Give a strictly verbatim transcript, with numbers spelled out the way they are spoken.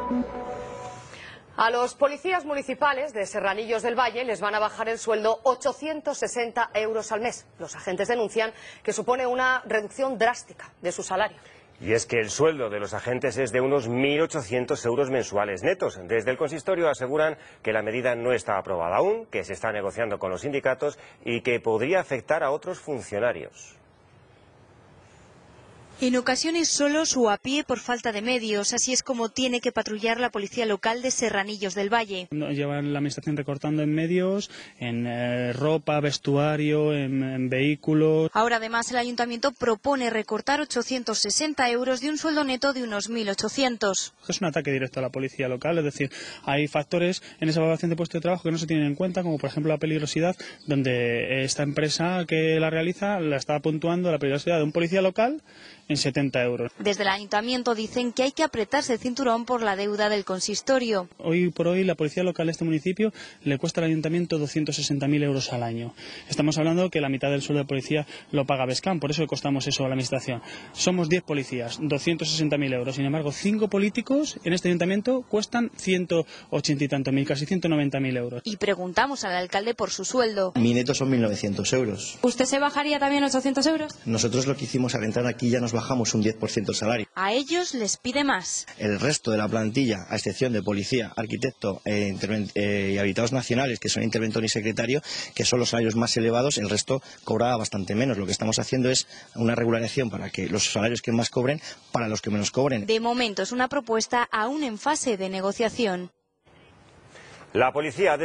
A los policías municipales de Serranillos del Valle les van a bajar el sueldo ochocientos sesenta euros al mes. Los agentes denuncian que supone una reducción drástica de su salario. Y es que el sueldo de los agentes es de unos mil ochocientos euros mensuales netos. Desde el consistorio aseguran que la medida no está aprobada aún, que se está negociando con los sindicatos y que podría afectar a otros funcionarios. En ocasiones solos o a pie por falta de medios, así es como tiene que patrullar la policía local de Serranillos del Valle. Llevan la administración recortando en medios, en eh, ropa, vestuario, en, en vehículos. Ahora además el ayuntamiento propone recortar ochocientos sesenta euros de un sueldo neto de unos mil ochocientos. Es un ataque directo a la policía local, es decir, hay factores en esa evaluación de puesto de trabajo que no se tienen en cuenta, como por ejemplo la peligrosidad, donde esta empresa que la realiza la está puntuando la peligrosidad de un policía local en setenta euros. Desde el ayuntamiento dicen que hay que apretarse el cinturón por la deuda del consistorio. Hoy por hoy la policía local de este municipio le cuesta al ayuntamiento doscientos sesenta mil euros al año. Estamos hablando que la mitad del sueldo de policía lo paga Bescam, por eso le costamos eso a la administración. Somos diez policías, doscientos sesenta mil euros. Sin embargo, cinco políticos en este ayuntamiento cuestan ciento ochenta y tantos mil, casi ciento noventa mil euros. Y preguntamos al alcalde por su sueldo. Mi neto son mil novecientos euros. ¿Usted se bajaría también ochocientos euros? Nosotros lo que hicimos al entrar aquí ya nos bajamos un diez por ciento el salario. A ellos les pide más. El resto de la plantilla, a excepción de policía, arquitecto eh, eh, y habilitados nacionales, que son interventor y secretario, que son los salarios más elevados, el resto cobraba bastante menos. Lo que estamos haciendo es una regularización para que los salarios que más cobren, para los que menos cobren. De momento es una propuesta aún en fase de negociación. La policía